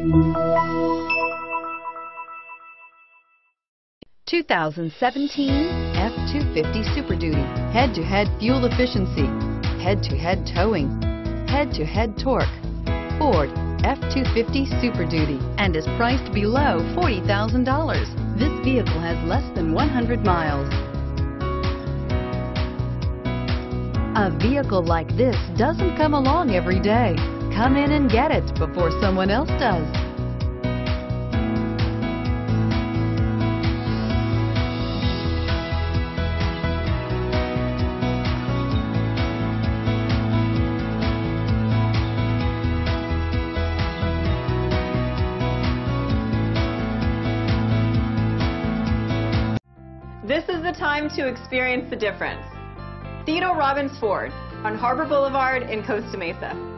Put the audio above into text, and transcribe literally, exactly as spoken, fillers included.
two thousand seventeen F two fifty Super Duty. Head-to-head fuel efficiency, head-to-head towing, head-to-head torque. Ford F two fifty Super Duty and is priced below forty thousand dollars. This vehicle has less than one hundred miles. A vehicle like this doesn't come along every day. Come in and get it before someone else does. This is the time to experience the difference. Theodore Robins Ford on Harbor Boulevard in Costa Mesa.